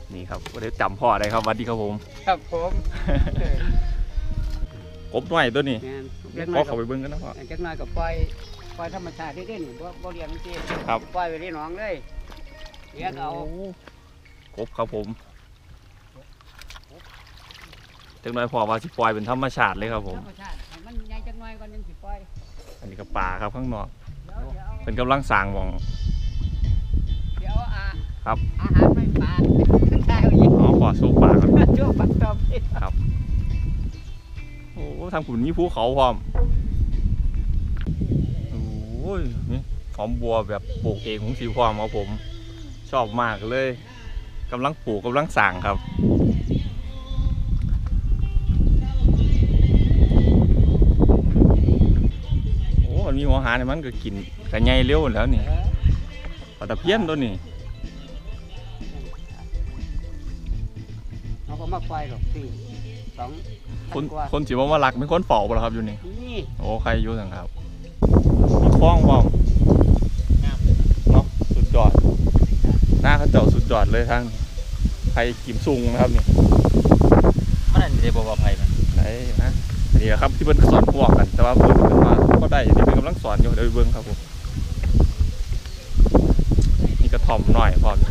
นี่ครับก็ได้จำพ่อได้ครับสวัสดีครับผมครับผมกบหน่อยตัวนี้พ่อเขาไปเบิ้งกันนะพ่อจักหน่อยกับปล่อยธรรมชาติได้ๆนี่บ่เลี้ยงจริงครับปล่อยไปที่หนองเลยเลี้ยงเอากบครับผมจักหน่อยพ่อว่าสิปล่อยเป็นธรรมชาติเลยครับผมธรรมชาติมันใหญ่จักหน่อยก่อนยังสิปล่อยอันนี้ก็ป่าครับข้างนอกเป็นกำลังสร้างมองเดี๋ยวครับอาหารไม่ปลาขึ้นได้เอาอีกอ๋อขอสู้ป่าครับช่วงปักตอมครับโอ้ทางขุนมีภูเขาพร้อมโอ้ยนี่หอมบัวแบบปลูกเองของสีพร้อมครับผมชอบมากเลยกำลังปลูกกำลังสั่งครับโอ้มันมีหัวหาเนี่ยมันก็กินกระไงเร็วแล้วนี่ปลาตะเพียนตัวนี้เขาก็มาปล่อยหรอก2คนจีบว่ารักเป็นคนเฝ้าบ่ล่ะครับอยู่นี่นี่โอ้ใครอยู่สังครับมีคล้องว่าวเนาะสุดยอดหน้าเขาเจ้าสุดยอดเลยทั้งใครกิมซุงนะครับนี่มันอันนี้บ่ไผ่ไหมไอ้นะนี่ครับที่เบิ้ลสอนพวกกันแต่ว่าเบิ้ลขึ้นมาก็ได้ที่เป็นกำลังสอนอยู่เดี๋ยวเบิ้งครับผมนี่กระถ่อมหน่อยพร้อมอยู่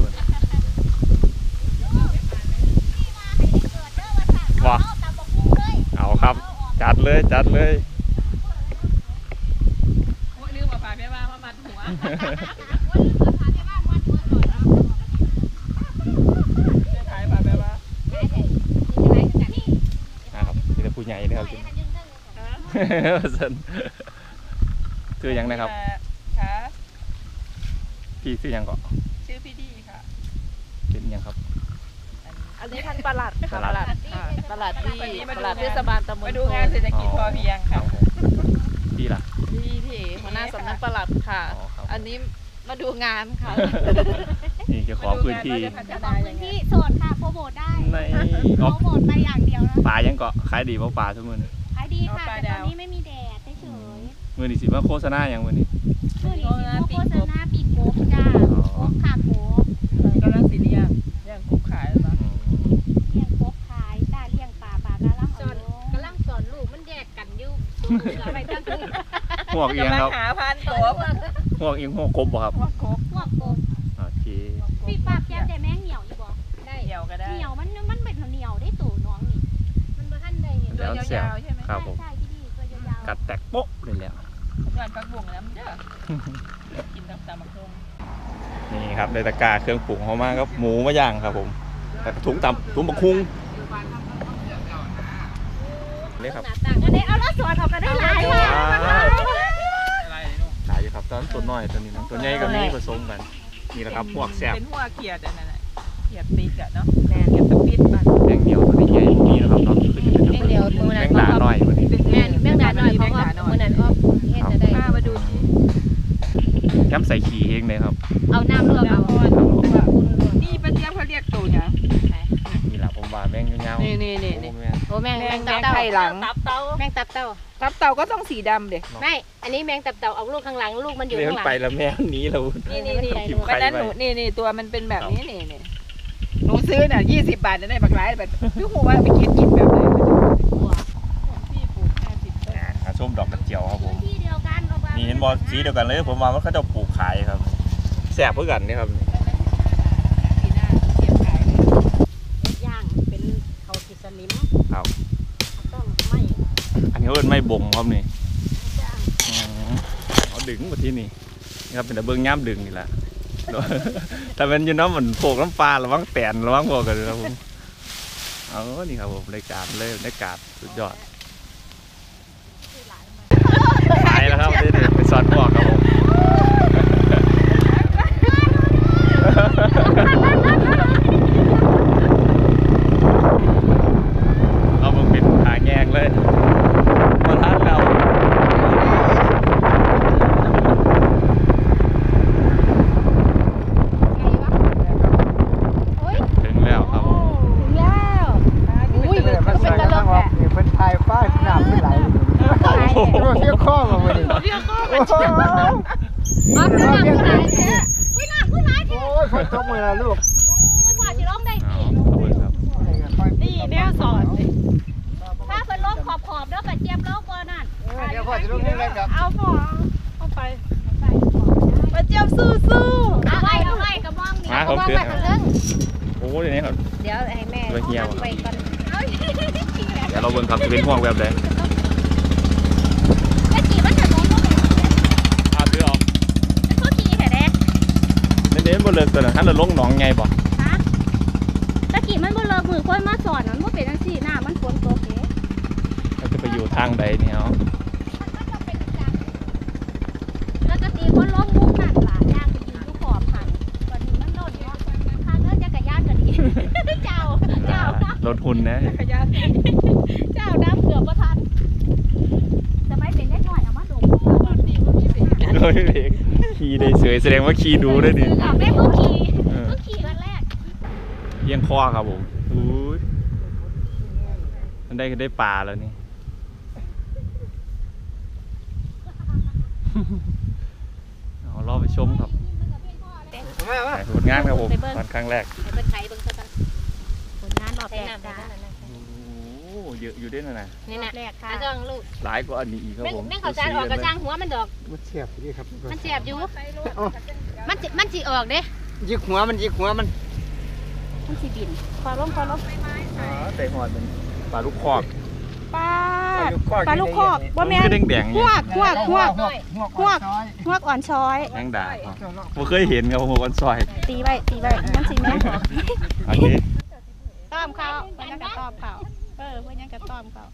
ว้าเอาครับจัดเลยลืมเอาปลาแม่บ้านมามัดหัวขายปลาแม่บ้านนะครับนี่เป็นผู้ใหญ่เลยครับชื่อยังนะครับพี่ชื่อยังก่อนชื่อพี่ดีค่ะเป็นยังครับอันนี้ท่านประหลัดประหลัดเทศบาลตำบลมาดูงานเศรษฐกิจพอเพียงค่ะพี่ล่ะพี่หัวหน้าสำนักประหลัดค่ะอันนี้มาดูงานค่ะนี่จะขอพื้นที่โสดค่ะโปรโมทได้โปรโมทไปอย่างเดียวนะปลายังเกาะขายดีเพราะปลาทุกมื้อขายดีค่ะแต่ตอนนี้ไม่มีแดดเฉยมื้อนี้สิมาโฆษณาอย่างมื้อนี้โฆษณาปีกโป๊กจ้าโป๊กขาโป๊กกำลังสิเลี้ยงกุ๊กขายหรือเปล่าเลี้ยงโป๊กขายจ้าเลี้ยงปลากำลังสอนลูกมันแยกกันอยู่ไปตั้งคืนหัวเอียงครับหาพันกบหัวเอียงหัวกบบ่ครับหัวกบโอเคปีปากแก้มแต่แมงเหนียวอยู่บ่ได้เหนียวก็ได้เหนียวมันเป็นเหนียวได้ตู่น้องนี่มันบ่ทันได้เห็นตัวยาวๆใช่ไหมครับผมใช่ที่นี่ตัวยาวกัดแตกโป๊ะเลยแล้วงานปักบุ้งน้ำเด้อกินตามมักงนี่ครับในตะกร้าเครื่องปรุงเขามาครับหมูมาย่างครับผมแต่ถุงตำถุงบักคุ้งนี่ครับเอาแล้วสวนออกกันได้หลายว่ะหลายอยู่ครับตอนตัวน้อยตัวนี้นะตัวใหญ่กับนี้ผสมกันนี่แหละครับพวกแซ่บเป็นหัวเขียดนั่นแหละเขียดปีกอะเนาะเขียดตะปิดบ้านแมงเดียวตัวนี้ใหญ่นี่นะครับเราขึ้นเป็นแมงเดียวแมงดาหน่อยวันนี้แมงดาหน่อยเพราะว่าเมื่อนั้นก็เฮ็ดจะได้มาดูย้ำใส่ขี้เองเลยครับเอาน้ำลวกเอานี่เป็นเรียกเขาเรียกตัวเนี่ยนี่แหละผมว่าแมงยาวนี่โอ้แมงตับเต่าไข่หลังแมงตับเต่าก็ต้องสีดำเด็กไม่อันนี้แมงตับเต่าเอาลูกข้างหลังลูกมันอยู่ข้างหลังไปแล้วแมงนี้เราวันนั้นหนูนี่ตัวมันเป็นแบบนี้นี่หนูซื้อเนี่ย20 บาทได้บักหลายแบบพี่หูว่าไปกินแบบไหนพี่ปลูก 50ส้มดอกกระเจียวครับผมที่เดียวกันนี่เห็นบอลสีเดียวกันเลยผมว่ามันเขาจะปลูกขายครับแซ่บเพื่อกันนี่ครับย่างเป็นเขาติดสนิมครับต้องไม่อันนี้เป็นไม่บ่งครับนี่เอาดึงมาที่นี่ครับเป็นตะเบิ้งย่ำดึงนี่แหละแต่เป็นยูน้ำเหมือนโผล่น้ำปลาระวังแตนระวังพวกกันครับผมนี่ครับผมรายการเลยรายการสุดยอดไปแล้วครับนี่ไปสอนพวกครับผมเอามาปิดหางแยงเลยมาทันเราถึงแล้วครับอุ้ยเป็นตลกแหละเป็นพายฟ้าหนามไม่ไหลเรียกข้อมาเลยมาขึ้นหนักขึ้นไหนโอ้ยฝนตกเลยล่ะลูกโอ้ยพอจะร้องได้ครับนี่แนวสอนเลยถ้าเป็นโรคขอบเด้อไปเจี๊ยบโรคบ่นั่นเดี๋ยวพ่อจะลงเล่นครับเอาหมอเอาไปมาเจียบสู้เอาไว้กระมองนี่มาครับเพื่อนครับโอ้ยนี่ครับเดี๋ยวให้แม่ไปเหี่ยวไปก่อนเดี๋ยวเราเบิ่งครับจะเป็นห่วงแบบใดไอ้กี่มันจะล้มลงไปซื้อออกมันก็ขี่แท้ๆเน้นๆบ่เลิกตัวนั้นถ้าเราลงหนองไงบ่ฮะตะกี้มันบ่เลิกมือคนมาสอนมันบ่เป็นจังซี่น้ามันฝนตกเด้เราจะไปอยู่ทางใดเนี่ยเอาแล้วก็ตีคนล้มมุกนั่นล่ะย่างไปยืนอยู่ขอบหันวันนี้มันโดนเนาะค่าเนื้อจักรยานก็ดี เจ้ารถหุ่นนะๆขยันเจ้าน้ำเกือบบ่ทันจะไม่เป็นเล็กน้อยเอามาดมโอ้ยเด็กขี่ได้เสยแสดงว่าขี่ดูด้วยดิเอาแม่ผู้ขี่วันแรกเพียงคอครับผมอุ้ยมันได้ปลาแล้วนี่ เอารอไปชมครับมาผลงานครับผมตอนครั้งแรกให้เบิ่งไข่เบิ่งซะกันผลงานรอบแรกจ้าโอ้เยอะอยู่ด้วยนะนี่นะแรกค่ะจ้องลูกหลายกว่าอันนี้อีกครับผมแม่งเขาจานออกกระจ้างหัวมันดอกมันเสียบดีครับมันเสียบอยู่มันสิออกเด้ยิกหัวมันมันสิบินคอล้มอ๋อใส่หอดเป็นปลาลูกคอกป้าปลาลูกคอกว่าแม่มันก็แดงๆหเนี่วย กอ่อนช้อยแมงดาครับผมเคยเห็นครับผมวันซอยตีไว้มันสิแม่โอเคต้อมเขาเพื่อนยังกระต้อมเขาเพื่อนยังกระต้อมเขา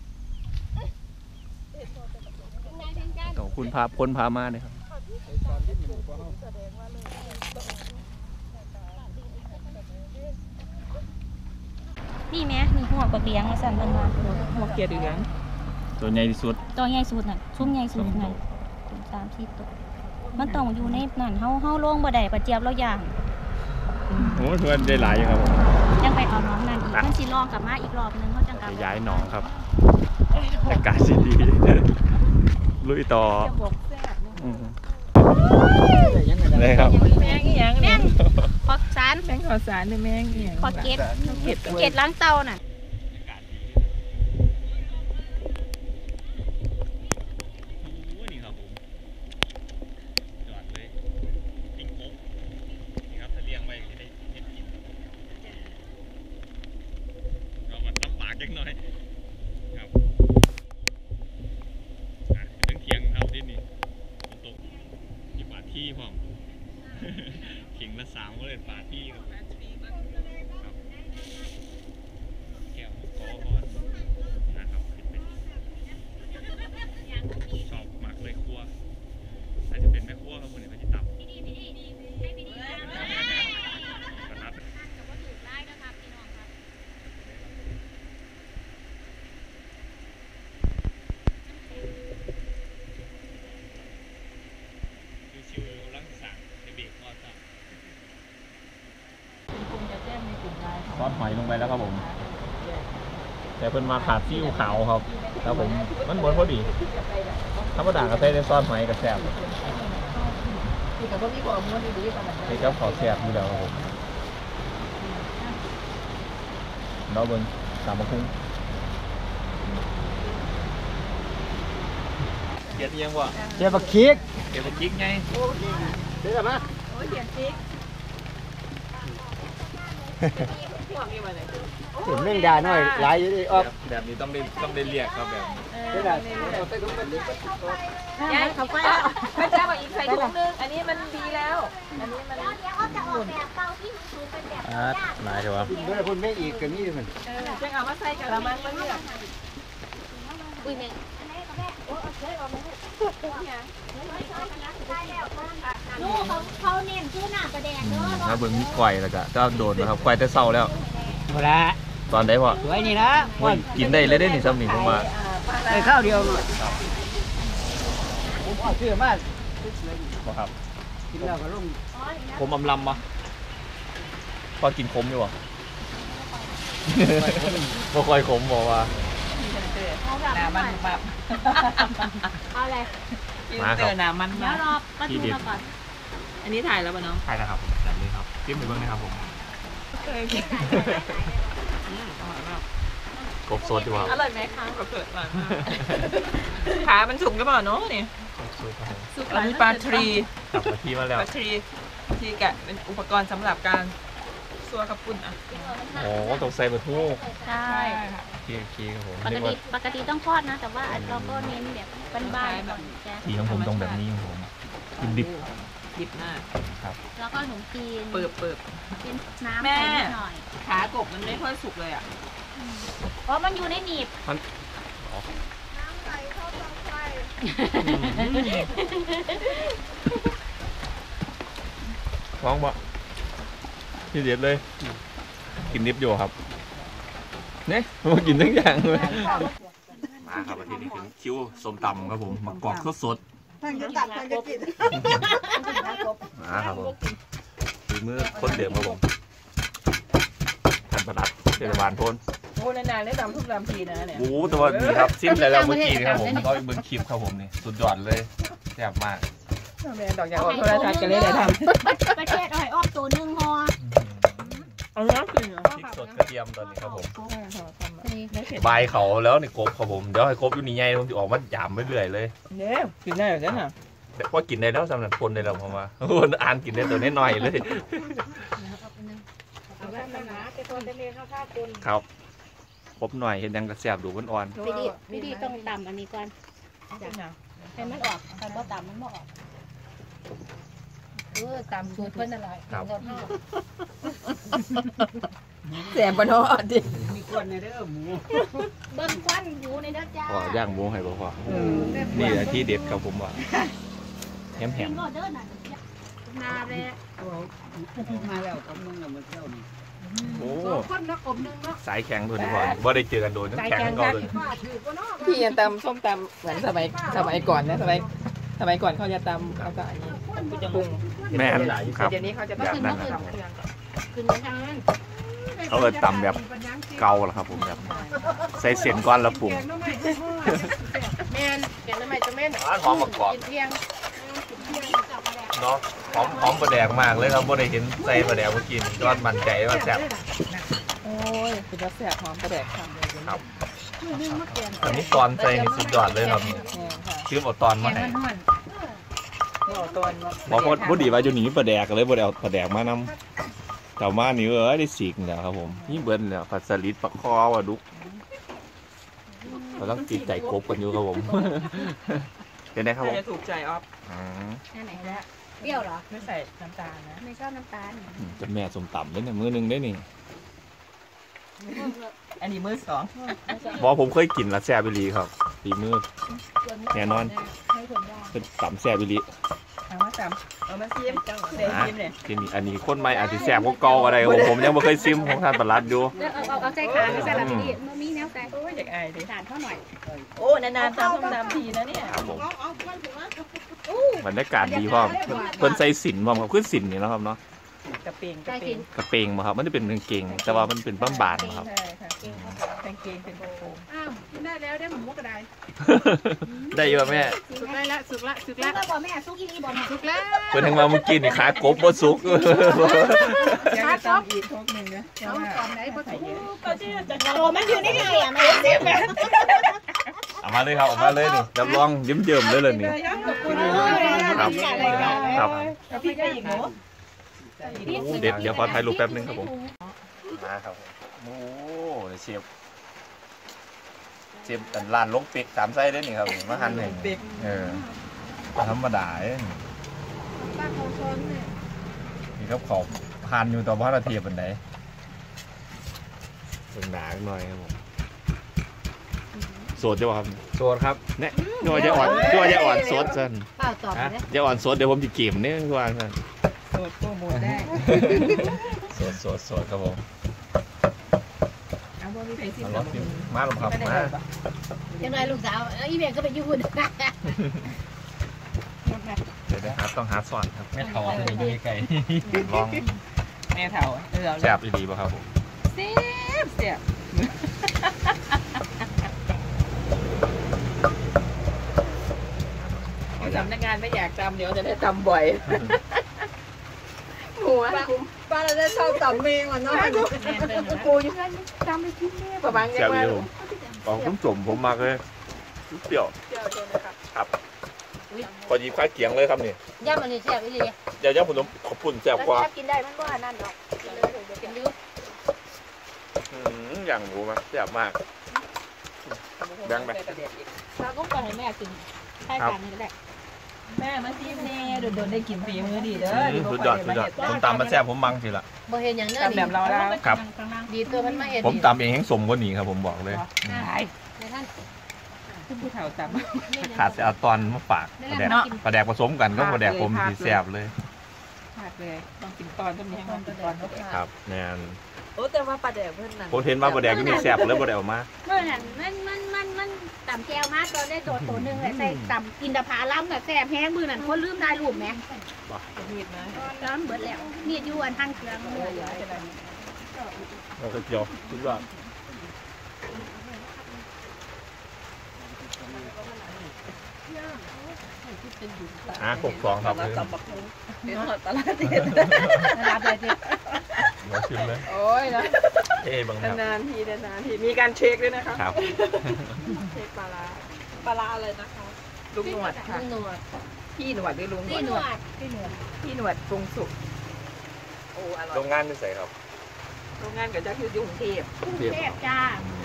ขอบคุณพ้นพามาเลยครับนี่แม่นี่หัวบักเลี้ยงว่าซั่นเบิ่งว่าหัวเกียดเหลืองตัวใหญ่ที่สุดตัวใหญ่สุดน่ะซุ้มใหญ่สุดนั่น3-4ตัวมันต้องอยู่ในนั่นเฮาลงบ่ได้ปะเจี๊ยบเราย่างโอ้ทวนได้หลายอยู่ครับผมยังไปเอาน้องนั่นอีกมันสิลองกลับมาอีกรอบนึงเฮาจังกลับย้ายหนองครับอากาศดี ลุยต่อจะบอกแซ่บอืมเลยครับแมงอีหยังแม่เนี่ยงขอสารแมงขอสารนี่แมงอีหยังขอเก็ดล้างเตาน่ะนี่ครับผมจอดเลยปิ้งโป๊กนี่ครับถ้าเลี้ยงไว้จะได้เห็ดกินเรามันลำบากจังหน่อยครับเรื่องเคียงเท่าที่นี่ฝนตกมีป่าที่พร้อม เข่งละ3ก็เลยป่าที่ครับแก้วกอก้อนนะครับขึ้นไปชอบมากเลยครัวอาจจะเป็นแม่ครัวครับคนนี้เขาจะตับขนาดชิวๆรังสั่งในเบรกก่อนครับซอสหอยลงไปแล้วครับผม แต่เพิ่นมาขาดซีอิ๊วขาวครับแล้วผมมันบนพอดีธรรมดาก็ใส่ในซอสหอยกับแซ่บที่กับพวกนี้บอกม้วนดีๆประมาณนี่ก็ขอแซ่บอยู่แล้วครับผมเราเบิ่งตามมาคุ้งเกียดยังวะเจ็บบักคิกเกียดกิ๊กไงเดี๋ยวมาโอ้ยเขียนซิกพวกนี้มาเลยเห็นแมงดาหน่อยหลายอยู่ดิออกแบบนี้ต้องได้เรียกครับแบบนี้เดี๋ยวเอาใส่ถุงมันดิย้ายเขาไปแล้วมันจะบอกอีกใส่ถุงนึงอันนี้มันดีแล้ว อันนี้มันนายเถอะวะเดี๋ยวพุ่นแม่อีกกันนี่มันจะเอามาใส่กระมังมันเนี่ยอุ้ยแม่ ลูกเขาเน้นชื่อหน้าประแดงเด้อแล้วเบิ่งมีไก่แล้วก็จะโดนนะครับไก่แต่เศร้าแล้วหมดละตอนได้พอสวยนี่นะโอ้ยกินได้เลยได้นี่ซ้ำนี่ผมว่าได้ข้าวเดียวหน่อยผมเอาเสื้อมาบ่ครับกินแล้วก็ลงผมอำลำปะพอกินขมอยู่บ่ บ่ค่อยขมบอกว่าน้ำมันแบบเอาอะไรมาครับน้ำมันเดี๋ยวรอประตูเราก่อนอันนี้ถ่ายแล้วป่ะน้องใช่แล้วครับแบบนี้ครับจิ้มไปเบิ่งนะครับผมกบสดดีกว่าอร่อยไหมคะกบสดอร่อยมากขามันสุกหรือเปล่าเนาะนี่สุกอันนี้ปลาทรีกลับมาที่มาแล้วปลาทรีที่แกะเป็นอุปกรณ์สำหรับการซัวกระปุ่นอ่ะโอ้ต้องใส่บะทู่ใช่คีครับผมปกติต้องทอดนะ แต่ว่าเราก็เน้นแบบบ้านๆก่อนจ้ะทีของผมตรงแบบนี้ของผมกินดิบดิบมากแล้วก็ขนมจีนเปิบเป็นน้ำแม่ใส่นิดหน่อยขากบมันไม่ค่อยสุกเลยอ่ะอ๋อมันอยู่ในหนีบฟ้องบ่ที่เด็ดเลย กินดิบอยู่ครับเนี่ยมากินทั้งอย่างเลยมาครับวันนี้ถึงคิวส้มตำครับผมมะกอกสดทางจะตัดทางจะกินๆมาครับผมฝีมือคนเดิมครับผมท่านประหลัดเทศบาลพ้นโอ้นานๆได้ตำทุกตำทีนะเนี่ยโอ้แต่ว่าดีครับซิมแล้วเมื่อกี้นี่ครับผมก็เบิ่งคลิปครับผมนี่สุดยอดเลยแซ่บมากแม่ดอกยาออกโทรทัศน์กันเลยได้ทำประเทศอ้อยออกตัวหนึ่งห่อเอาเนาะคือพริกสดกระเทียมตอนนี้ครับผมนี่ใบเขาแล้วในกบครับผมเดี๋ยวให้กบอยู่นี่ไงผมจะออกมาหยามไปเรื่อยเลยเนี่ยกินได้แบบนั้นอ่ะแต่ว่ากินได้แล้วสำหรับคนได้แล้วผมว่าคนอ่านกินได้ตัวน้อยๆเลยครับกบหน่อยเห็นยังกระแสบดูอ่อนวิธีต้องตำอันนี้ก่อนให้มันออกถ้าบ่ตำมันบ่ออกตามสูตรเพิ่นนั่นแหละๆครับแสบปะเนาะดิเบิ่งควันอยู่ในเด้อจ้าก็ย่างหมูให้บ่พอนี่แหละที่เด็ดครับผมว่าแหมกินบ่เด้อน่ะนาเลยมาแล้วกำนึงแล้วมันเที่ยวนี่ๆโอ้คนนักกบนึงเนาะสายแข็งตัวนี้พอว่าได้เจอกันโดนทั้งแข็งทั้งเก่าเลยป้าถือก็เนาะพี่ยังตำส้มตำเหมือนสมัยก่อนนะสมัยก่อนเขาจะตำเขาก็อันนี้ปรุงแม่นครับเดี๋ยวนี้เขาจะแบบนั้นนะทำเครื่องก่อนขึ้นไปทางนั้นเขาเลยตำแบบเก่าแล้วครับผมแบบใส่เสียนก้อนแล้วปรุงแม่นแกงน้ำมันจะแม่นหอมกรอบกินเที่ยงเนาะหอมปลาแดกมากเลยครับบ่ได้เห็นใส่ปลาแดกเมื่อกี้ยอดมันใจว่าแซ่บโอ้ยคือจะแสบหอมกระแดกทำเลยครับอันนี้ตอนใส่นี่สุดยอดเลยครับเนี่ยค่ะชื่อเอาตอนมาให้นี่เอาตัวบอกว่าบ่ดีว่าอยู่นี่ปลาแดกเลยบ่ได้เอาปลาแดกมานำแต่มานี่ได้สีกแล้วครับผมนี่เบิ้ลแล้วปลาสลิดปลาคอปลาดุกเราต้องติดใจกบกันอยู่ครับผมเดี๋ยวนะครับผมจะถูกใจออฟอันไหนละเปรี้ยวเหรอไม่ใส่น้ำตาลนะไม่ชอบน้ำตาลจะแม่สมตำเลยเนี่ยมื้อนึงได้นี่อันนี้มือสองบอกผมเคยกินและแซ่บอีหลีครับฝีมือแน่นอนเป็นตำแซ่บอีหลีเอามาซิมเดี๋ยวซิมเนี่ยทีนี้อันนี้คนใหม่อาจจะแซ่บกว่าเก่าอะไรผมยังไม่เคยซิมของท่านประหลัดอยู่เอาใจขาไม่ใส่ละพี่มันมีแนวใส่โอ้ยเด็กอายดิทานเท่าหน่อยโอ้นานๆตำส้มตำทีนะเนี่ยครับผมบรรยากาศดีพ่อเพิ่นใส่สินพ่อครับคือสินนี่เนาะครับเนาะกระเปงใจกินกระเปงมาครับมันจะเป็นกางเกงแต่ว่ามันเป็นบ้าบานๆครับใช่ค่ะกางเกงเป็นกระโปรงอ้าวกินได้แล้วได้หมูกระไดได้เยอะแม่สุกได้ละสุกละซุกแล้วบ่แม่ซุกอีนี่บ่แม่สุกแล้วเพิ่นทั้งมาเมื่อกี้นี่ขากบบ่สุกอยากจะตำอีกทกหนึ่งนะเอาตอนไหนบ่ถูกโอ้มันอยู่นี่ไงอ่ะแม่เอามาเลยครับเอามาเลยนี่รับรองเยิ้มๆเลยเลยนี่ครับครับแล้วพี่ก็อีกหนูโอ้เด็ดเดี๋ยวขอถ่ายรูปแป๊บนึงครับผมมาครับโอ้เชฟแต่ร้านลงเป็ก3ไส้ได้นี่ครับมาหั่นให้ธรรมดาเอ้ยป้าเขาซ้อนเนี่ยนี่ครับเขาหั่นอยู่ต่อว่าเราเทียบเป็นไหนเป็นหนาหน่อยครับผมโสดใช่ป่ะครับโสดครับเนี่ยยัวจะอ่อนโสดสันเปล่าตอบเลยจะอ่อนโสดเดี๋ยวผมจะเก็บเนี่ยทุกวันสันโสดโปรโมทได้โสดครับผมเอาพวกพี่ไปซิมรถมาลงครับมายังไงลูกสาวอีเมลก็ไปญี่ปุ่นเดี๋ยวนะครับต้องหาสอนครับแม่ทอจะอยู่ไกลลองแม่เถาเราแซ่บดีป่ะครับผมเสียบสำนักงานไม่อยากจำเดี๋ยวจะได้จำบ่อยหมูหัวป้าเราได้ชอบตำเมงอ่ะเนาะกูอยู่นั่นจำไปที่แม่ประมาณแซ่บดีครับผมของต้มสมผมมากเลยเปรี้ยวเจียวใช่ไหมครับครับพอหยิบข้าวเกียงเลยครับนี่ย่ามันนี่แซ่บอีหลีเดี๋ยวย่างผมขอบคุณแซ่บกว่ากินได้มันบ่นั่นดอกกินเลยเดี๋ยวกินอยู่อย่างรู้ไหมแซ่บมาก แบ่งไปเราก็ปล่อยให้แม่กินใช่กันนี่ก็ได้แม่มาซีแน่โดนได้กินฝีมือดีเด้อสุดยอดผมตำมาแซ่บผมมังทีละบ่เห็นอย่างเนื้อตำแบบเราแล้วครับดีตัวมันมาเห็นผมตำเองแห้งสมกว่านี้ครับผมบอกเลยในท่านขึ้นผู้เฒ่าตำขาดจะเอาตอนมาฝากปลาแดกผสมกันก็ปลาแดกผมที่แซ่บเลยขาดเลยต้องกินตอนต้องมีให้มันกินตอนครับแน่นโอ้แต่ว่าปลาแดกเพิ่นนั่นผมเห็นว่าปลาแดกก็มีแซ่บแล้วปลาแดกออกมาเมื่อนั้นมันต่ำแก้วมากเราได้ตัวหนึ่งเลยใส่ต่ำอินทผลัมกับแซ่บแห้งมือนั่นคนลืมได้รูปไหมมีดนะร้อนเบิดแล้วมีดอยู่อันทั้งเครื่องเลยเราก็เจียวสุดยอด62ครับเลยเป็นหอดปลาเด็ดรับเลยสิมาชิมเลยโอ้ยนะบางครับนานทีมีการเช็คด้วยนะคะครับเช็คปลาร้าปลาอะไรนะคะลุงหนวดค่ะหนวดพี่หนวดหรือลุงหนพี่วดหนวดพี่หนวดพี่หนวดปรุงสุกโอ้อร่อยโรงงานไม่ใส่ครับโรงงานก็จะคืออยู่กรุงเทพเทพจ้า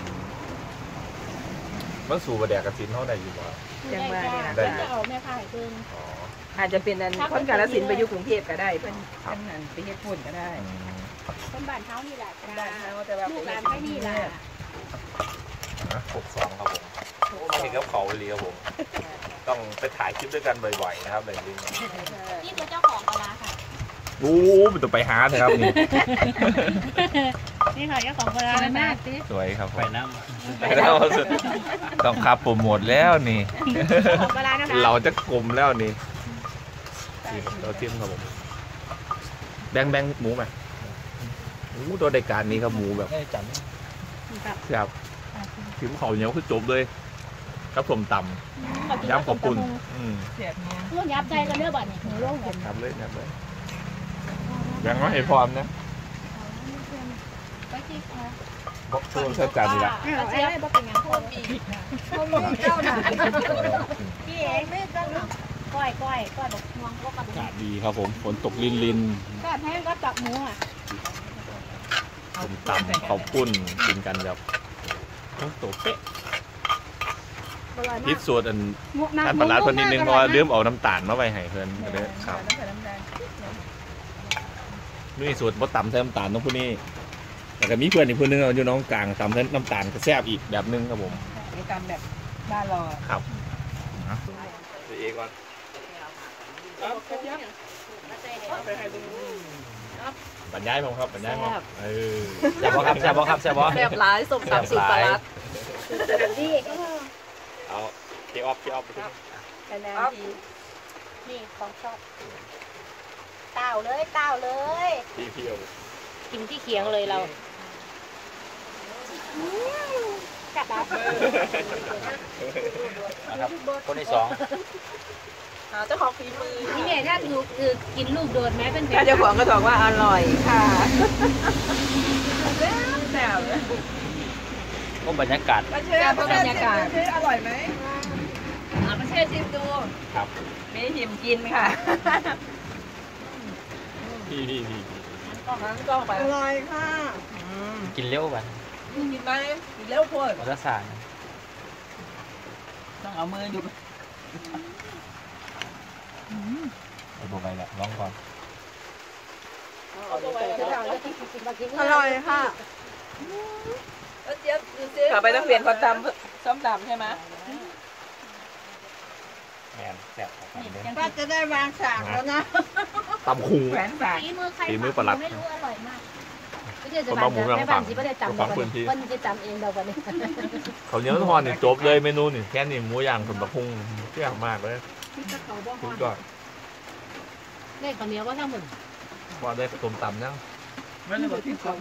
มันสู่ปลาแดกกระสินเท่าไหร่อยู่บ่ยังมาเนี่ยนะได้จะเอาแม่ขายเพิ่งอ๋ออาจจะเป็นอันคนกาฬสินธุ์ไปอยู่กรุงเทพก็ได้เป็นอันไปเฮ็ดพุ่นก็ได้คนบ้านเขานี่แหละจ้าแต่ว่าลูกหลานไม่นี่แหละ 62ครับผมเห็นกับเขาเลยครับผม ต้องไปถ่ายคลิปด้วยกันบ่อยๆนะครับแบบนี้นี่คือเจ้าของปลาร้าค่ะโอ้มันต้องไปหาเลยครับนี่นี่ค่ะเจ้าของปลาร้าแม่สิสวยครับไปน้ต้องขับโปรโมทแล้วนี่ของปลาร้านะคะเราจะกลมแล้วนี่นี่เราเทียมครับผมแบงหมูไหมหมูตัวรายการนี้ครับหมูแบบำได้จันครับถึงเขาเหนียวคือจบเลยครับผมตำย้ำขอบคุณเสียบเนี่ยเรื่องยับใจกันเรื่องบ่อนนี่หนูร่วงเห็นครับเลยแบงว่าให้พร้อมนะไปที่ค่ะบอกตัวเสื้อจานนี่ละเอาเจ๊บ่เป็นยังพ่อมีเจ้าหน่ะพี่เองไม่ต้องก้อยบอกม่วงก็กระดูอาก าศดีครับผมฝนตกลินก็แห้งก็จับหมูอ่ะผมตำเขาวปุ้นกินกันครับโตเป๊ะพิษส่วนอันท่านประหลัดคนนิดนึงเพราะว่าลืมเอาน้ำตาลมาไว้ให้เพื่อนก็เลยครับน้ำใส่น้ำแดงนี่สูตรบ่ตำใส่น้ำตาลต้องผู้นี้แต่ก็มีเพื่อนอีกคนนึงอยู่น้องกลางตำใส่น้ำตาลก็แซ่บอีกแบบนึงครับผมนี่ตามแบบบ้านเราครับตัวเองก่อนบรรยายผมครับบรรยายผมเออแซ่บบ่ครับแซ่บบ่ครับแซ่บบ่แบบหลายสมตำสูตรปลาร้านี่เอาเคี่ยวออฟไปที่นานทีนี่ของชอบเต้าเลยพี่เที่ยวกินที่เคียงเลยเราจับแบบนะครับคนที่สองเจ้าของฝีมือนี่เนี่ยถ้าคือกินลูกโดดแม้เป็นถ้าเจ้าของก็บอกว่าอร่อยค่ะแซ่บก็บรรยากาศมาเชื่อเพราะบรรยากาศอร่อยไหมมาเชื่อชิมดูครับไม่หิมกินค่ะพี่ทั้งกล้องไปอร่อยค่ะกินเร็วไปกินไหมกินเร็วโพดวัฏศาสตร์ต้องเอามืออยู่ไปบอกไปแหละร้องก่อนอร่อยค่ะเจี๊ยบดูซิต่อไปต้องเปลี่ยนคนตำส้มตำใช่ไหมแมนแซ่บครับป้าจะได้วางฉากแล้วนะตำคุงแหวนฝากฝีมือใครฝีมือประหลัดไม่รู้อร่อยมากคนมาหมูรังฝั่งไม่ได้จำฝั่งพื้นที่วันนี้จะจำเองเดี๋ยววันนี้เขาวเหนียวทอดนี่จบเลยเมนูนี่แค่นี้หมูย่างสมตำคุงเที่ยงมากเลยสุดยอดได้ข้าวเหนียวก็ทั้งหมดว่าได้ต้มตำยังไม่ได้บอกที่สอง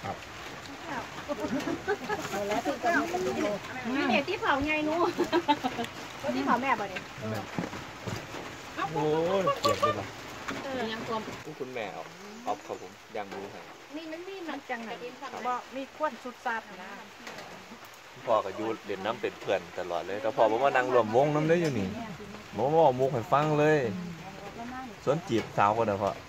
แล้วที่จะไม่เป็นเลยนี่เนี่ยที่เผาไงนู้ที่เผาแม่บ่เนี่ยโอ้ยเกียบเลยล่ะยังตัวคุณแม่เอาออฟครับผมย่างหมูให้นี่มันมีมันจังไหนบอกมีควนสุดซับนะพ่อก็อยู่เล่นน้ำเป็นเพื่อนตลอดเลยแต่พ่อผมมานั่งรวมวงน้ำได้อยู่นี่ผมบอกมุกให้ฟังเลยสวนจีบสาวกันนะพ่อ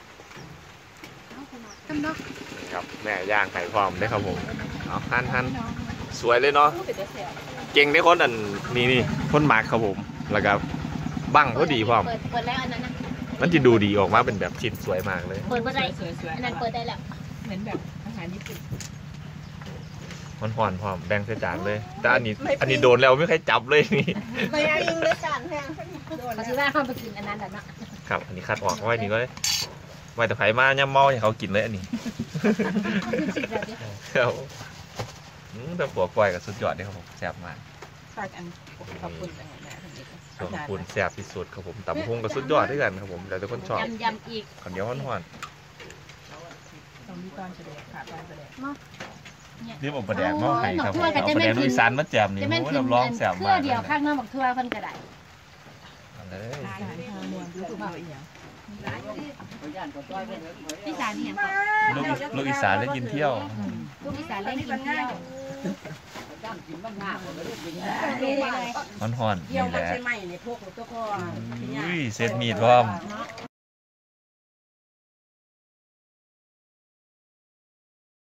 นี่ครับแม่ย่างไข่พร้อมได้ครับผมเอาหั่นสวยเลยเนาะเก่งได้คนอันนี่คนหมักครับผมแล้วก็บั้งก็ดีพร้อมเปิดแล้วอันนั้นนะมันจะดูดีออกมาเป็นแบบชิ้นสวยมากเลยเปิดเมื่อไรสวยอันนั้นเปิดได้แล้วๆเหมือนแบบอาหารญี่ปุ่นมันห่อนพร้อมแบ่งใส่จานเลยแต่อันนี้โดนแล้วไม่ใครจับเลยนี่ไม่ยิงเลยจานแพงเขาซื้อได้เขาไปกินอันนั้นแต่เนาะครับอันนี้คัดออกไว้นี่ก็เลยไว้แต่ไผมาย่ำเมาให้เขากินเลยอันนี้คือสิบแบบนี้ครับแต่หัวกล้วยกับสุดยอดเลยครับผมแซ่บมากฝากอันขอบคุณแม่คนนี้ส่วนคุณแซ่บที่สุดครับผมตำพุงกับสุดยอดด้วยกันครับผมแล้วแต่คนชอบยำอีกข้าวเหนียวห่อนตรงนี้ตอนแสดงค่ะตอนแสดงๆนี่ผมประแดกมาให้ครับผมเอาประแดกลุยซานมาแจมนี่จะแม่นโอ้กินรับรองแซ่บเครื่มาอก เดียวข้างนอกบักทั่วเพิ่นก็ได้เอาเลยอาหารทางมวลรู้สึกว่าอีกอย่างพี่สารนี่ยังลูกอีสานได้กินเที่ยวลูกพี่สารเล่นกินเที่ยวห่อนๆเที่ยวนี่แหมันละใช่ไหมเนี่ยพวกตัวพ่ออุ้ยเซตมีดพร้อม